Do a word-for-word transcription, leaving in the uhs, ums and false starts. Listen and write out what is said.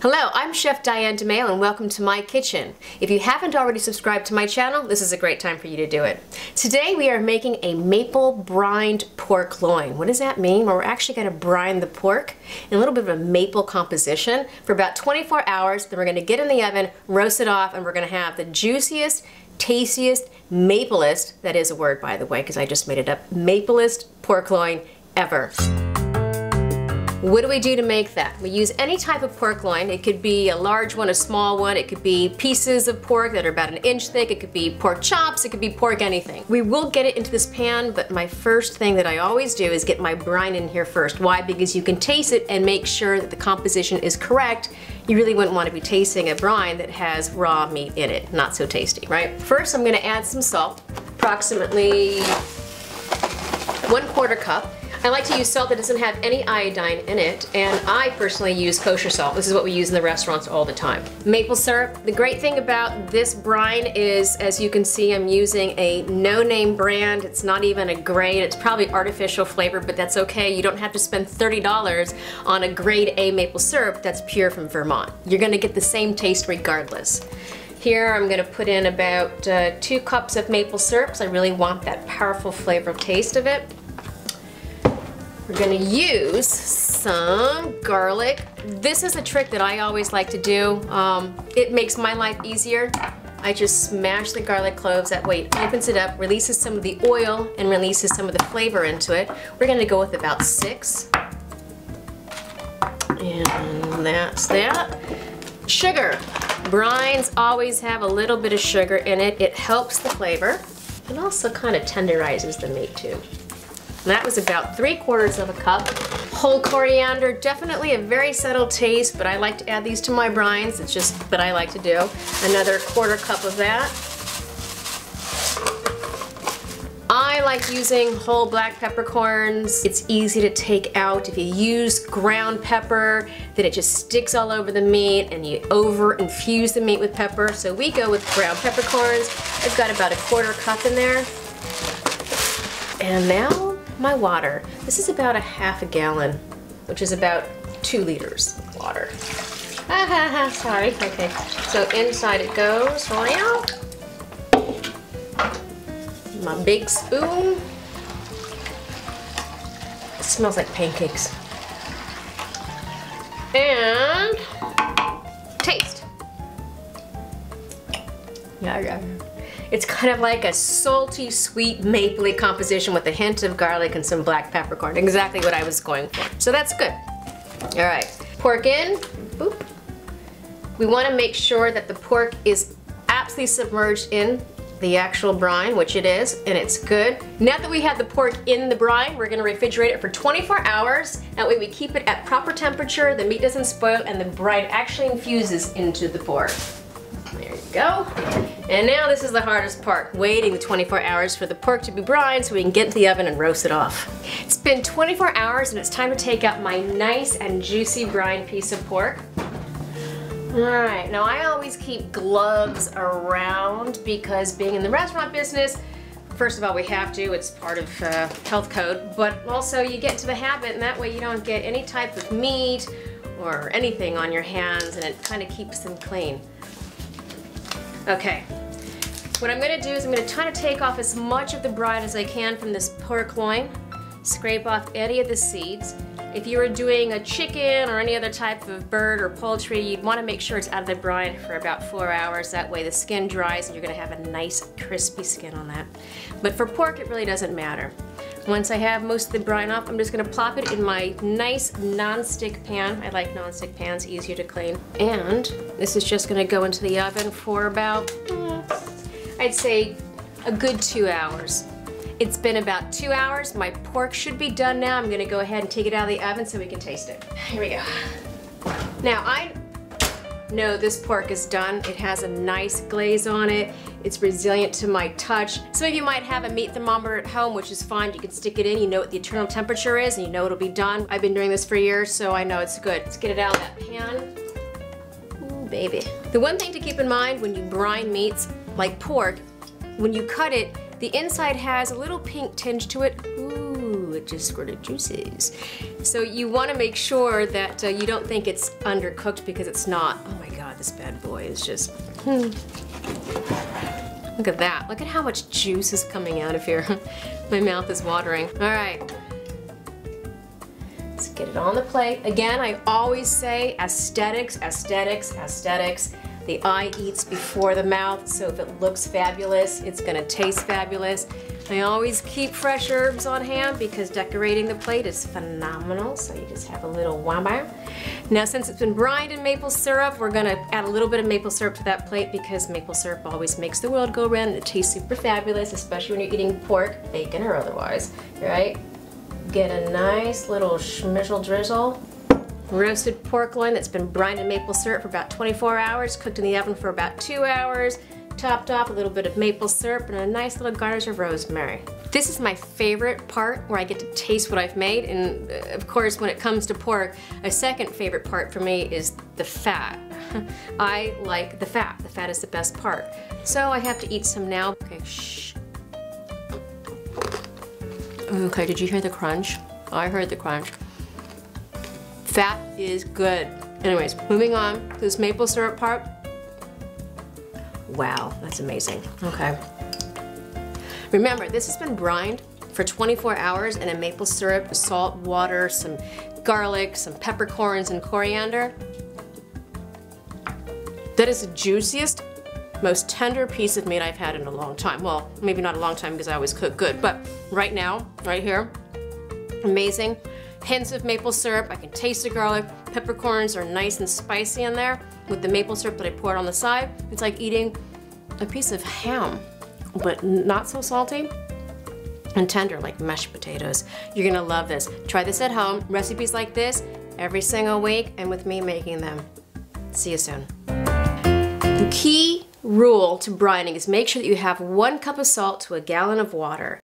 Hello, I'm Chef Diane DeMayo and welcome to my kitchen. If you haven't already subscribed to my channel, this is a great time for you to do it. Today we are making a maple brined pork loin. What does that mean? Well, we're actually going to brine the pork in a little bit of a maple composition for about twenty-four hours. Then we're going to get in the oven, roast it off, and we're going to have the juiciest, tastiest, maplest, that is a word by the way because I just made it up, maplest pork loin ever. What do we do to make that? We use any type of pork loin. It could be a large one, a small one. It could be pieces of pork that are about an inch thick. It could be pork chops. It could be pork anything. We will get it into this pan, but my first thing that I always do is get my brine in here first. Why? Because you can taste it and make sure that the composition is correct. You really wouldn't want to be tasting a brine that has raw meat in it. Not so tasty, right? First, I'm going to add some salt, approximately one quarter cup. I like to use salt that doesn't have any iodine in it, and I personally use kosher salt. This is what we use in the restaurants all the time. Maple syrup. The great thing about this brine is, as you can see, I'm using a no-name brand. It's not even a grade. It's probably artificial flavor, but that's okay. You don't have to spend thirty dollars on a grade A maple syrup that's pure from Vermont. You're gonna get the same taste regardless. Here I'm gonna put in about uh, two cups of maple syrup because I really want that powerful flavor taste of it. We're gonna use some garlic. This is a trick that I always like to do. Um, it makes my life easier. I just smash the garlic cloves. That way it opens it up, releases some of the oil, and releases some of the flavor into it. We're gonna go with about six. And that's that. Sugar. Brines always have a little bit of sugar in it. It helps the flavor. It also kind of tenderizes the meat too. And that was about three quarters of a cup. Whole coriander, definitely a very subtle taste, but I like to add these to my brines. It's just what I like to do. Another quarter cup of that. I like using whole black peppercorns. It's easy to take out. If you use ground pepper, then it just sticks all over the meat and you over infuse the meat with pepper. So we go with ground peppercorns. I've got about a quarter cup in there. And now, my water. This is about a half a gallon, which is about two liters of water. Ah, ha, ha, sorry. Okay, so inside it goes. My big spoon. It smells like pancakes. And taste. Yeah, yeah. It's kind of like a salty, sweet, mapley composition with a hint of garlic and some black peppercorn. Exactly what I was going for. So that's good. All right, pork in. Boop. We want to make sure that the pork is absolutely submerged in the actual brine, which it is, and it's good. Now that we have the pork in the brine, we're going to refrigerate it for twenty-four hours. That way we keep it at proper temperature, the meat doesn't spoil, and the brine actually infuses into the pork. There you go. And now this is the hardest part, waiting the twenty-four hours for the pork to be brined so we can get into the oven and roast it off. It's been twenty-four hours and it's time to take out my nice and juicy brined piece of pork. Alright, now I always keep gloves around because being in the restaurant business, first of all we have to, it's part of uh, health code, but also you get into the habit and that way you don't get any type of meat or anything on your hands and it kind of keeps them clean. Okay, what I'm going to do is I'm going to try to take off as much of the brine as I can from this pork loin, scrape off any of the seeds. If you were doing a chicken or any other type of bird or poultry, you'd want to make sure it's out of the brine for about four hours. That way the skin dries and you're going to have a nice crispy skin on that. But for pork it really doesn't matter. Once I have most of the brine off, I'm just going to plop it in my nice non-stick pan. I like non-stick pans, easier to clean. And this is just going to go into the oven for about, mm, I'd say, a good two hours. It's been about two hours. My pork should be done now. I'm going to go ahead and take it out of the oven so we can taste it. Here we go. Now, I know this pork is done. It has a nice glaze on it. It's resilient to my touch. Some of you might have a meat thermometer at home, which is fine. You can stick it in, you know what the internal temperature is, and you know it'll be done. I've been doing this for years, so I know it's good. Let's get it out of that pan. Ooh, baby. The one thing to keep in mind when you brine meats, like pork, when you cut it, the inside has a little pink tinge to it. Ooh, it just sort of juices. So you want to make sure that uh, you don't think it's undercooked, because it's not. Oh my God, this bad boy is just, hmm. Look at that. Look at how much juice is coming out of here. My mouth is watering. All right. Let's get it on the plate. Again, I always say aesthetics, aesthetics, aesthetics. The eye eats before the mouth, so if it looks fabulous, it's gonna taste fabulous. I always keep fresh herbs on hand because decorating the plate is phenomenal, so you just have a little wamba. Now, since it's been brined in maple syrup, we're gonna add a little bit of maple syrup to that plate, because maple syrup always makes the world go round and it tastes super fabulous, especially when you're eating pork, bacon, or otherwise, right? Get a nice little schmizzle drizzle. Roasted pork loin that's been brined in maple syrup for about twenty-four hours, cooked in the oven for about two hours, topped off a little bit of maple syrup and a nice little garnish of rosemary. This is my favorite part, where I get to taste what I've made, and of course when it comes to pork, a second favorite part for me is the fat. I like the fat. The fat is the best part. So I have to eat some now. Okay, shh. Okay, did you hear the crunch? I heard the crunch. Fat is good. Anyways, moving on to this maple syrup part. Wow, that's amazing. Okay. Remember, this has been brined for twenty-four hours in a maple syrup, salt, water, some garlic, some peppercorns, and coriander. That is the juiciest, most tender piece of meat I've had in a long time. Well, maybe not a long time because I always cook good, but right now, right here, amazing. Hints of maple syrup. I can taste the garlic. Peppercorns are nice and spicy in there with the maple syrup that I poured on the side. It's like eating a piece of ham, but not so salty and tender like mashed potatoes. You're gonna love this. Try this at home. Recipes like this every single week, and with me making them. See you soon. The key rule to brining is make sure that you have one cup of salt to a gallon of water.